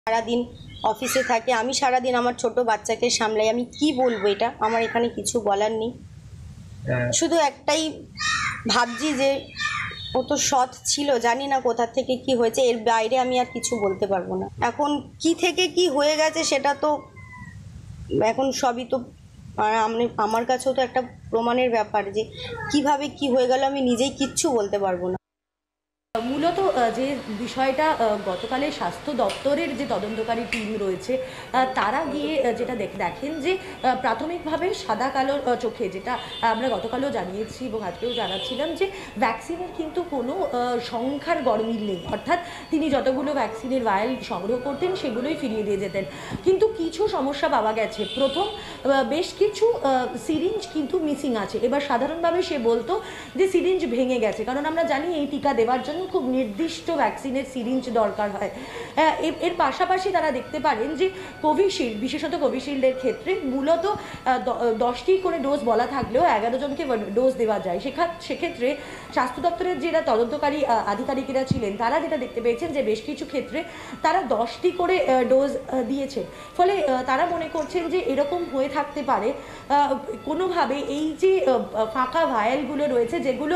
সারাদিন অফিসে থাকে, আমি সারাদিন আমার ছোট বাচ্চাকে সামলাই। আমি কি বলবো, এটা আমার এখানে কিছু বলার নেই। শুধু একটাই ভাবছি যে ও তো সৎ ছিল, জানি না কোথা থেকে কি হয়েছে, এর বাইরে আমি আর কিছু বলতে পারবো না। এখন কি থেকে কি হয়ে গেছে সেটা তো এখন সবই তো আমার কাছেও তো একটা প্রমাণের ব্যাপার, যে কিভাবে কি হয়ে গেল আমি নিজেই কিচ্ছু বলতে পারবো না। মূলত যে বিষয়টা গতকালে স্বাস্থ্য দপ্তরের যে তদন্তকারী টিম রয়েছে তারা গিয়ে যেটা দেখেন যে প্রাথমিকভাবে সাদা কালো চোখে, যেটা আমরা গতকালও জানিয়েছি এবং আজকেও জানাচ্ছিলাম, যে ভ্যাকসিনের কিন্তু কোনো সংখ্যার গরমিল নেই। অর্থাৎ তিনি যতগুলো ভ্যাকসিনের ভায়াল সংগ্রহ করতেন সেগুলোই ফিরিয়ে দিয়ে যেতেন। কিন্তু কিছু সমস্যা পাওয়া গেছে। প্রথম, বেশ কিছু সিরিঞ্জ কিন্তু মিসিং আছে। এবার সাধারণভাবে সে বলতো যে সিরিঞ্জ ভেঙে গেছে, কারণ আমরা জানি এই টিকা দেওয়ার জন্য খুব নির্দিষ্ট ভ্যাকসিনের সিরিঞ্জ দরকার হয়। এর পাশাপাশি তারা দেখতে পারেন যে কোভিশিল্ড, বিশেষত কোভিশিল্ডের ক্ষেত্রে মূলত 10টি করে ডোজ বলা থাকলেও 11 জনকে ডোজ দেওয়া যায়। সেক্ষেত্রে স্বাস্থ্য দপ্তরের যারা তদন্তকারী আধিকারিকেরা ছিলেন তারা যেটা দেখতে পেয়েছেন যে বেশ কিছু ক্ষেত্রে তারা 10টি করে ডোজ দিয়েছেন। ফলে তারা মনে করছেন যে এরকম হয়ে থাকতে পারে কোনোভাবে এই যে ফাঁকা ভায়ালগুলো রয়েছে, যেগুলো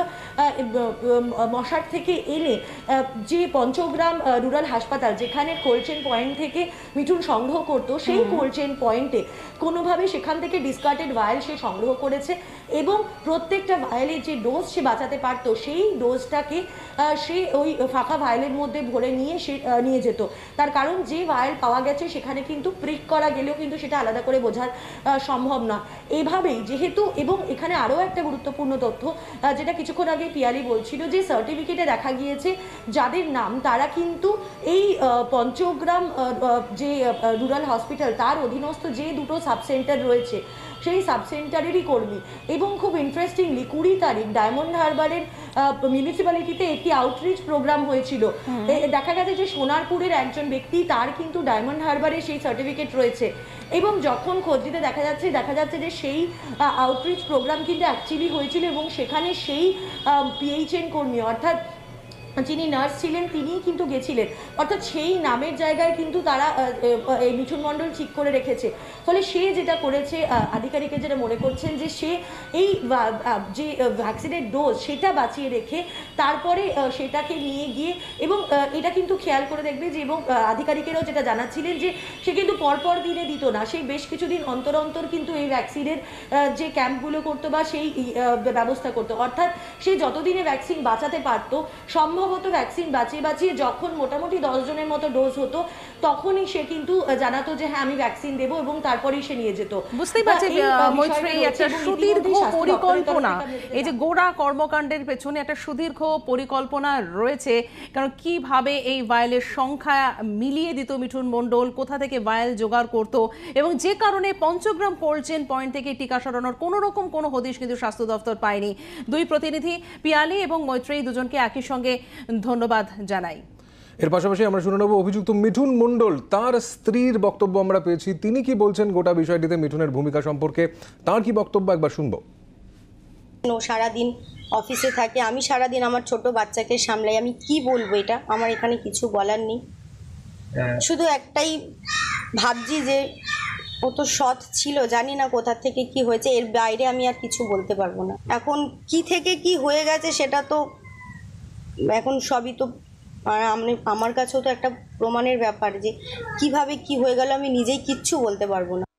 মশার থেকে এনে যে পঞ্চগ্রাম রুরাল হাসপাতাল, যেখানে কোল্ড চেন পয়েন্ট থেকে মিঠুন সংগ্রহ করতো, সেই কোল্ড চেন পয়েন্টে কোনোভাবে সেখান থেকে ডিসকার্টেড ভায়াল সে সংগ্রহ করেছে এবং প্রত্যেকটা ভায়ালের যে ডোজ সে বাঁচাতে পারতো সেই ডোজটাকে সে ওই ফাঁকা ভায়ালের মধ্যে ভরে নিয়ে যেত। তার কারণ যে ভায়াল পাওয়া গেছে সেখানে কিন্তু প্রিক করা গেলেও কিন্তু সেটা আলাদা করে বোঝা সম্ভব না। এভাবেই যেহেতু, এবং এখানে আরও একটা গুরুত্বপূর্ণ তথ্য যেটা কিছুক্ষণ আগে পিয়ালি বলছিল, যে সার্টিফিকেটে দেখা গিয়েছে যাদের নাম, তারা কিন্তু এই পঞ্চগ্রাম যে রুরাল হসপিটাল তার অধীনস্থ যে দুটো সাবসেন্টার রয়েছে সেই সাবসেন্টারেরই কর্মী। এবং খুব ইন্টারেস্টিংলি 20 তারিখ ডায়মন্ড হারবারের মিউনিসিপ্যালিটিতে একটি আউটরিচ প্রোগ্রাম হয়েছিল। দেখা গেছে যে সোনারপুরের একজন ব্যক্তি, তার কিন্তু ডায়মন্ড হারবারে সেই সার্টিফিকেট রয়েছে। এবং যখন খোঁজ দিতে দেখা যাচ্ছে যে সেই আউটরিচ প্রোগ্রাম কিন্তু অ্যাকচুয়ালি হয়েছিল এবং সেখানে সেই পিএইচএন কর্মী, অর্থাৎ যিনি নার্স ছিলেন তিনিই কিন্তু গেছিলেন। অর্থাৎ সেই নামের জায়গায় কিন্তু তারা এই মিঠুন মণ্ডল ঠিক করে রেখেছে। ফলে সে যেটা করেছে, আধিকারিকের যেটা মনে করছেন যে সে এই যে ভ্যাকসিনের ডোজ সেটা বাঁচিয়ে রেখে তারপরে সেটাকে নিয়ে গিয়ে, এবং এটা কিন্তু খেয়াল করে দেখবে যে, এবং আধিকারিকেরও যেটা জানাচ্ছিলেন যে সে কিন্তু পরপর দিনে দিত না, সেই বেশ কিছুদিন অন্তর অন্তর কিন্তু এই ভ্যাকসিনের যে ক্যাম্পগুলো করতো বা সেই ব্যবস্থা করতো। অর্থাৎ সে যতদিনে ভ্যাকসিন বাঁচাতে পারতো, সম্ভবত ভ্যাকসিন বাঁচিয়ে যখন মোটামুটি 10 জনের মতো ডোজ হতো তখনই সে কিন্তু জানাতো যে হ্যাঁ আমি ভ্যাকসিন দেবো, এবং তারপরেই সে নিয়ে যেত। বুঝতেই পারছি মৈত্রী, একটা সুদীর্ঘ পরিকল্পনা, এই যে গোড়া কর্মকাণ্ডের পেছনে একটা সুদীর্ঘ পরিকল্পনা রয়েছে। কারণ কিভাবে এই ভায়ালের সংখ্যা মিলিয়ে দিত মিঠুন মণ্ডল, কোথা থেকে ভায়াল জোগাড় করতো, এবং যে কারণে পঞ্চগ্রাম কোল্ড চেন পয়েন্ট থেকে টিকা সরানোর কোনো হদিশ কিন্তু স্বাস্থ্য দপ্তর পায়নি। দুই প্রতিনিধি পিয়ালি এবং মৈত্রী দুজনকে একই সঙ্গে ধন্যবাদ জানাই। এর পাশাপাশি আমরা শুনে নেব অভিযুক্ত মিঠুন মণ্ডল, তার স্ত্রীর বক্তব্য আমরা পেয়েছি। তিনি কি বলছেন গোটা বিষয়টিতে, মিঠুনের ভূমিকা সম্পর্কে তার কি বক্তব্য, একবার শুনবো। সারাদিন অফিসে থাকে, আমি সারাদিন আমার ছোট বাচ্চাকে সামলাই। আমি কি বলবো, এটা আমার এখানে কিছু বলার নেই। শুধু একটাই ভাবছি যে ও তো সৎ ছিল, জানি না কোথা থেকে কি হয়েছে, এর বাইরে আমি আর কিছু বলতে পারবো না। এখন কি থেকে কি হয়ে গেছে সেটা তো এখন সবই তো আমার কাছেও তো একটা প্রমাণের ব্যাপার, যে কিভাবে কি হয়ে গেল আমি নিজেই কিচ্ছু বলতে পারবো না।